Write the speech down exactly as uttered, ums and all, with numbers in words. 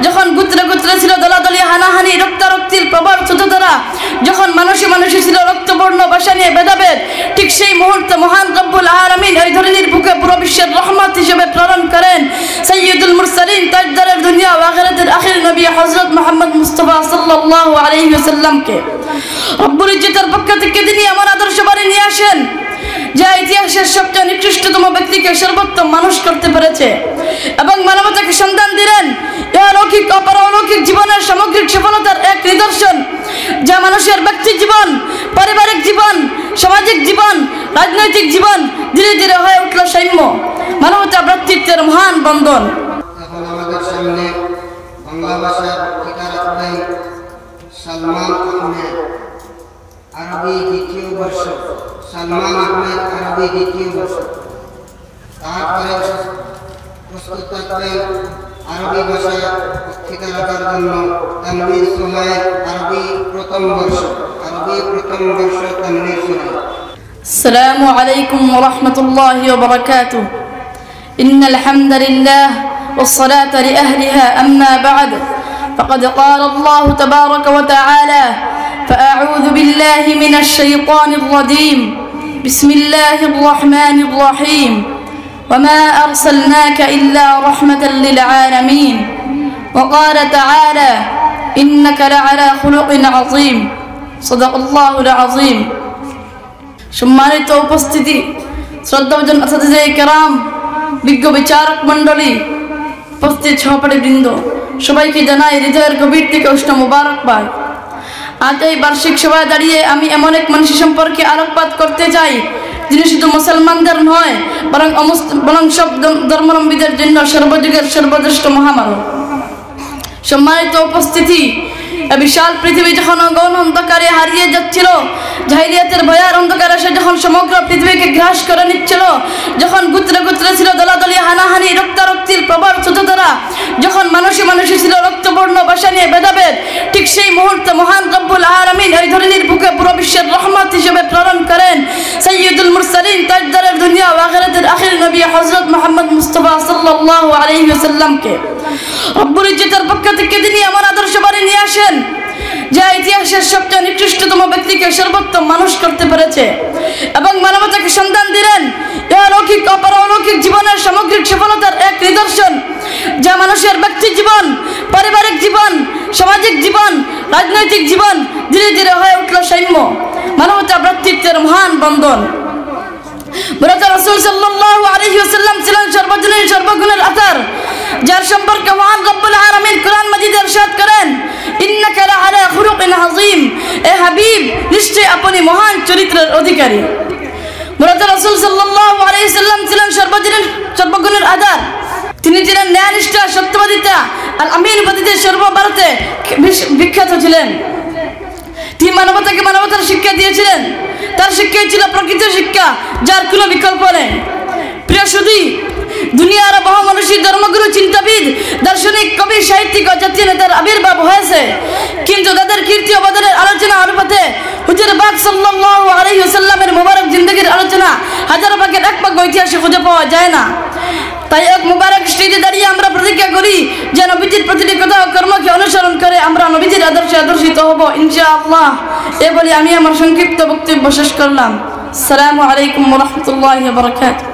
যখন গুত্রে গুত্রে ছিল দলাদলি হানাহানি রক্তারক্তির প্রবল ছোটরা, যখন মানুষে মানুষে ছিল রক্তবর্ণ ভাষা নিয়ে ভেদাভেদ, ঠিক সেই মুহূর্তে মহান রব্বুল আলামিন এই ধরনের বুকে পুরো বিশ্বের রহমত হিসেবে প্রেরণ করেন সাইয়্যিদুল মুরসালিন তাজদারের দুনিয়া ও আখিরাতের আখির নবী হযরত মুহাম্মদ মুস্তাফা সাল্লাল্লাহু আলাইহি ওয়াসাল্লামকে। রব্বুল ইজ্জতের পক্ষ থেকে তিনি এমন আদর্শ বাণী নিয়ে আসেন যা ইতিহাসের সবচেয়ে নিকৃষ্টতম ব্যক্তিকে সর্বোত্তম মানুষ করতে পেরেছে এবং মানবতাকে সন্ধান দিলেন এ অলৌকিক অপারলৌকিক জীবনের সামগ্রিক সফলতার এক নিদর্শন, যা মানুষের ব্যক্তি জীবন, পারিবারিক জীবন, সামাজিক জীবন, রাজনৈতিক জীবন ধীরে ধীরে হয়ে উঠল সাম্য মানবতা ভ্রাতৃত্বের মহান বন্ধন। এখন আমাদের সামনে বাংলা ভাষার ঠিকানা দেন সালমান আহমেদ, আরবি দ্বিতীয় বর্ষ। সালমান আহমেদ আরবি দ্বিতীয় বর্ষ। তারপরে প্রস্তুত থাকবেন আরবি ভাষার ঠিকানার জন্য তানভীর সোহাইল, আরবি প্রথম বর্ষ। আরবি প্রথম বর্ষ তানভীর সোহাইল। আসসালামু আলাইকুম ওয়া রাহমাতুল্লাহি ওয়া বারাকাতুহু। ইন্নাল হামদালিল্লাহ والصلاة لأهلها أما بعد فقد قال الله تبارك وتعالى فأعوذ بالله من الشيطان الرجيم بسم الله الرحمن الرحيم وما أرسلناك إلا رحمة للعالمين وقال تعالى إنك لعلى خلق عظيم صدق الله العظيم। সম্মানিত উপস্থিতি, শ্রদ্ধাভাজন আসাতিজে কেরাম, বিজ্ঞ বিচারক মণ্ডলী, উপস্থিত সহপাঠীবৃন্দ, সবাইকে জানাই হৃদয়ের গভীর থেকে উষ্ণ মুবারকবাদ। আজ এই বার্ষিক সভায় দাঁড়িয়ে আমি এমন এক মানুষের সম্পর্কে আলোকপাত করতে চাই যিনি শুধু মুসলমানদের নয় বরং বরং সব ধর্মাবলম্বীদের জন্য সর্বযুগের সর্বশ্রেষ্ঠ মহামানব। সম্মানিত উপস্থিতি, বিশাল পৃথিবী যখন গৌণ অন্ধকারে হারিয়ে যাচ্ছিল, জাহিলিয়াতের ভয়ার অন্ধকারে সে যখন সমগ্র পৃথিবীকে গ্রাস করে নিচ্ছিল, যখন গুত্রে গুত্রে ছিল দলাদলি হানাহানি রক্তারক্তির প্রবল ছোটরা, যখন মানুষে মানুষে ছিল রক্তবর্ণ ভাষা নিয়ে ভেদাভেদ, ঠিক সেই মুহূর্তে মহান রব্বুল আলামিন এই ধরনের বুকে পুরো বিশ্বের রহমত হিসেবে প্রেরণ করেন সাইয়্যিদুল মুরসালিন তাজদারের দুনিয়া ও আখিরাতের আখির নবী হযরত মুহাম্মদ মুস্তাফা সাল্লাল্লাহু আলাইহি ওয়াসাল্লামকে। রব্বুল ইজ্জতের পক্ষ থেকে তিনি এমন আদর্শ বাণী নিয়ে আসেন যা ইতিহাসের সবচেয়ে নিকৃষ্টতম ব্যক্তিকে সর্বোত্তম মানুষ করতে পেরেছে এবং মানবতাকে সন্ধান দিলেন এ অলৌকিক অপারলৌকিক জীবনের সামগ্রিক সফলতার এক নিদর্শন, যা মানুষের ব্যক্তি জীবন, পারিবারিক জীবন, সামাজিক জীবন, রাজনৈতিক জীবন ধীরে ধীরে হয়ে উঠল সাম্য মানবতা ভ্রাতৃত্বের মহান বন্ধন। রাসূল সাল্লাল্লাহু আলাইহি ওয়াসাল্লাম ছিলেন সর্বজনীন সর্বগুণের আধার, যার সম্পর্কে মহান রব্বুল আলামিন কুরআন মাজিদে ইরশাদ করেন ইন্নাকা লাআলা খুলুকিন আযীম, এ হাবিব নিশ্চয় আপনি মহান চরিত্রের অধিকারী। রাসূল সাল্লাল্লাহু আলাইহি ওয়াসাল্লাম ছিলেন সর্বজনীন সর্বগুণের আধার, তিনি ছিলেন ন্যায়নিষ্ঠ, সত্যবাদিতা, আল আমিন উপাধিতে সর্বভারতে বিখ্যাত ছিলেন। তিনি মানবতাকে মানবতার শিক্ষা দিয়েছিলেন, তার শিক্ষাই ছিল প্রকৃত শিক্ষা যার কোনো বিকল্প নেই। প্রিয় সুধী, দুনিয়ার বহু মানুষই ধর্মগুরু, চিন্তাবিদ, দার্শনিক, কবি, সাহিত্যিক ও জাতীয় নেতার আবির্ভাব হয়েছে, কিন্তু তাদের কীর্তি অবদানের আলোচনা অনুপাতে হুজুর পাক সাল্লাল্লাহু আলাইহি ওয়াসাল্লামের মুবারক জিন্দেগির আলোচনা হাজার ভাগের এক ভাগ ইতিহাসে খুঁজে পাওয়া যায় না। তাই এক মুবারক স্টেজে দাঁড়িয়ে আমরা প্রতিজ্ঞা করি যে নবীজির প্রতিটি কথা ও কর্মকে অনুসরণ করে আমরা নবীজির আদর্শে আদর্শিত হব ইনশাআল্লাহ। এ বলে আমি আমার সংক্ষিপ্ত বক্তব্য শেষ করলাম। আসসালামু আলাইকুম ওয়া রাহমাতুল্লাহি ওয়া বারাকাতুহু।